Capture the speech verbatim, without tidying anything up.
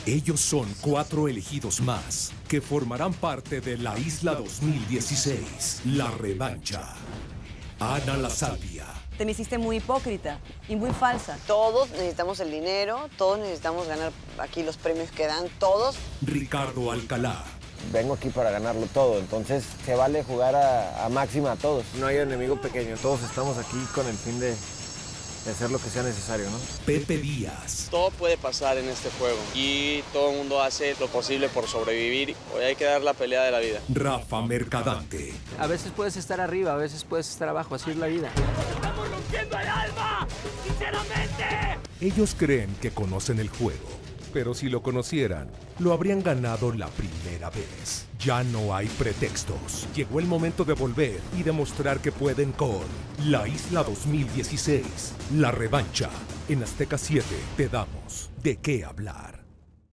Ellos son cuatro elegidos más que formarán parte de la Isla dos mil dieciséis, La Revancha. Ana La Salvia. Te me hiciste muy hipócrita y muy falsa. Todos necesitamos el dinero, todos necesitamos ganar aquí los premios que dan, todos. Ricardo Alcalá. Vengo aquí para ganarlo todo, entonces se vale jugar a, a máxima a todos. No hay enemigo pequeño, todos estamos aquí con el fin de, de hacer lo que sea necesario, ¿no? Pepe Díaz. Todo puede pasar en este juego y todo el mundo hace lo posible por sobrevivir. Hoy hay que dar la pelea de la vida. Rafa Mercadante. A veces puedes estar arriba, a veces puedes estar abajo, así es la vida. ¡Nos estamos rompiendo el alma! ¡Sinceramente! Ellos creen que conocen el juego, pero si lo conocieran, lo habrían ganado la primera vez. Ya no hay pretextos. Llegó el momento de volver y demostrar que pueden con La Isla dos mil dieciséis, La Revancha. En Azteca siete te damos de qué hablar.